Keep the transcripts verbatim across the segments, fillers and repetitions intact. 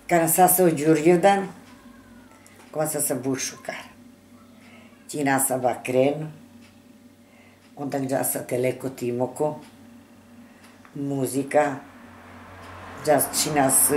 Când s-a să Giurgiudan, cum să se bușucar. Cina sa va cren, onda già sa teleko timoko, muzika, già cina sa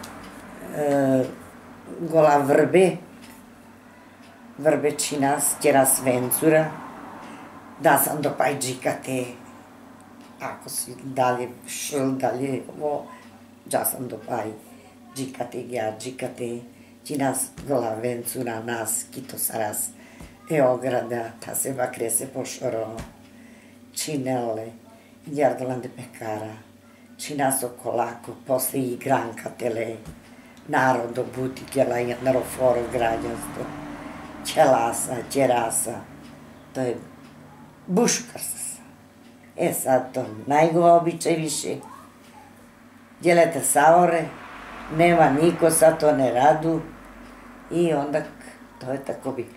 gola vrbe, vrbe cina sa tjera svencura, da sam do paj džikate, ako si dalje šl, dalje ovo, già sam do paj džikate, ja džikate, cina sa gola vencura nas, kito saras, e ograda, ta se va crese pošoro, činele, jardolan de pekara, čina so kolako, posle igranka tele, narodo butikela, naroforo građanstvo, ćelasa, ćerasa, to je buškarsa. E sad to najgova običaj više, djelete saore, nema niko, sad to ne radu i onda to je tako bilo.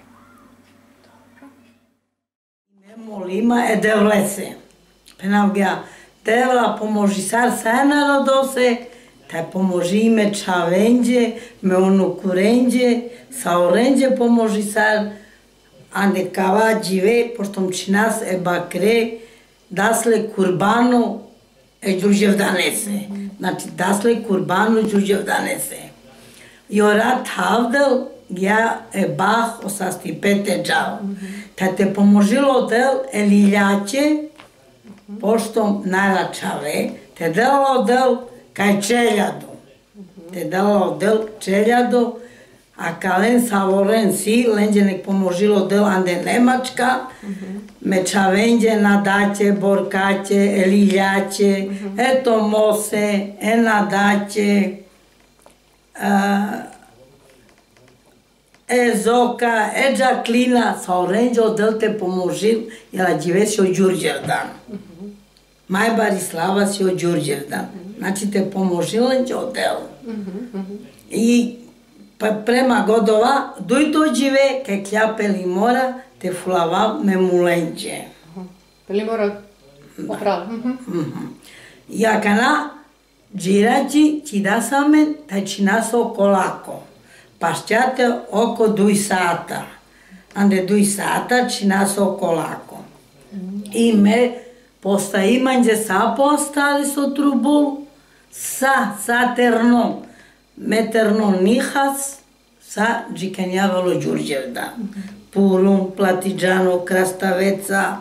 Molima e devlece. Penam ga devla pomoži sar sanalo dose, taj pomoži ime čavenđe, me ono kurenđe, sa orenđe pomoži sar, ande kava džive, poštom činas e bakre, dasle kurbano e džuđevdanese. Znači, dasle kurbano džuđevdanese. I orat havdel, ja e bah osasti pete džav. Te te pomožilo del eliljače, pošto naračave, te delo del kaj čeljado. Te delo del čeljado, a kalen savoren si, lenđe nek pomožilo del ande Nemačka, me čavenđe nadaće, borkaće, eliljače, eto mose, e nadaće, e Zoka, e Đaklina, sa orenđe odel te pomožil, jela džive si od Đurđevdan. Maj Barislava si od Đurđevdan. Znači te pomožil lenđe odel. I prema godova, duj to džive, ke kljape li mora, te fulava me mulenđe. Li mora opravo. Ja kana, džirađi, ti da samen, taj činaso kolako. Pašćate oko duj sata. Ande duj sata činaso kolako. I me posta imanđe sa postali so trubul, sa, sa ternom. Me ternom nihas, sa džikanjavalo Đurđevdan. Purum, Platiđano, Krastaveca.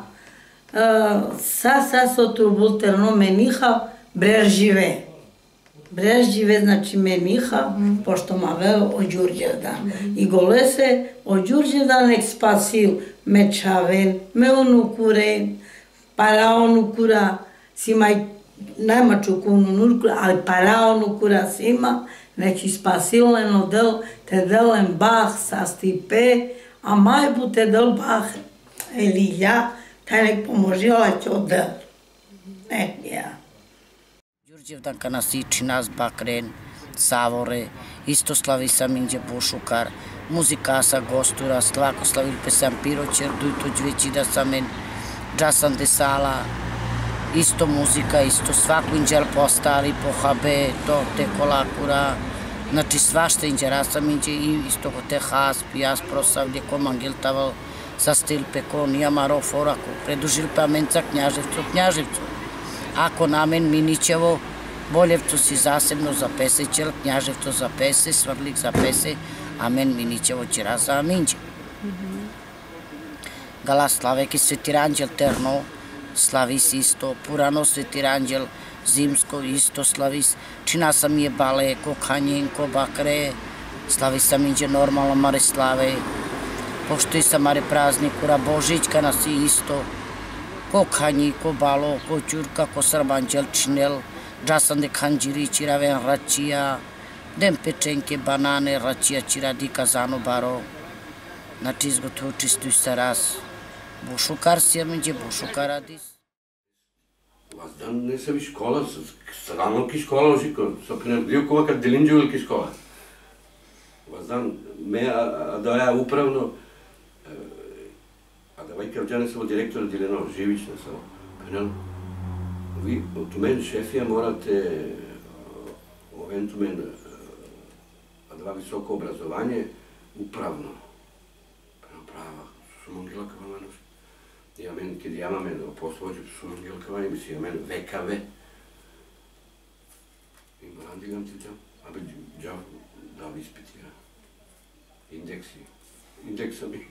Sa, sa so trubul ternom me niha, brežive. Brežive, znači meniha, pošto ma veo o Đurđevdan. I gole se o Đurđevdan nek spasil me čaven, me onukuren, para onukura, sima i najmaču kunu nurkura, ali para onukura sima, neki spasilen odel, te delen bah sa stipe, a majbu te del bah elilja, taj nek pomožila će odel. Ne, ja. Đurđevdan kana siči nas bakren, savore, istoslavi sam inđe bušukar, muzikasa gostura, slavakoslavil pesam piroćer, dujto džvećida samen, džasan de sala, isto muzika, isto svaku inđel postali, pohabe, to te kolakura, znači svašta inđe rasam inđe i isto ko te has, pijas prosavlje, ko mangiltaval, sa stil peko, nijamaro forako, predužil pa menca knjaževcu, knjaževcu. Ako namen Minićevo, Boljevcu si zasebno zapese, Čel Knjaževcu zapese, Svrlik zapese, a men Minićevo će raza aminđe. Gala Slavek i Svetiranđel Terno, slavis isto, Purano Svetiranđel, Zimsko isto slavis, čina sam je bale, ko kanjenko, bakre, slavis sam inđe normalno mare slave, pošto i sam mare praznikura, Božićka nas i isto, ko kanji, ko balo, ko čurka, ko srbanđel, činel, džasan de kanđiri, čiraven račija, den pečenke, banane, račija, čiradi, kazano, baro. Znači izgotovo čistuj se raz. Bušukar si, međe bušukar radis. Vazdan ne se vi škola, srano ki škola ožiko, sopne dio kova kad dilinđu ki škola. Vazdan me, a da ja upravno, a da vajka vđane samo direktora Dileno Živić na samo, penel, vi od men šefija morate, ovent men, това високо образование, управно, права, Шумангелкава мануш. Ja men, kad ja imam poslođu Šumangелкава, ima si ja men V K V. Има рандигам ти там, абе джав дав изпития. Индекси. Индекса ми.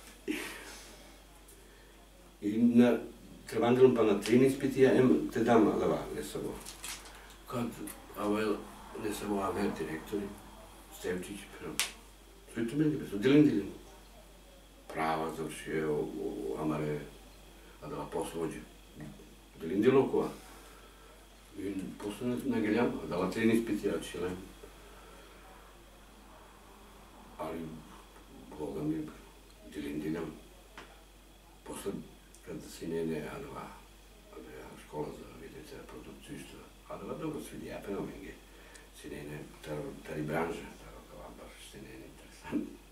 И на Треванделом па на трин изпития, ем те дам лава, не само. Kad, avel, ne samo aver direktori, Stevčić, sve to meni bilo, dilin dilin. Prava završio u Amare, a dala poslođe. Dilin dilin kova. I posle na Geljama, a dala tren ispiti, ja čilem. Ali, Boga mi, dilin dilin. Posle, kad si nene, a dala, škola za vidite produkciju isto. A da dobro svidi, ja prema menge, si nene, tari branža, tako kao baš si nene interesantno.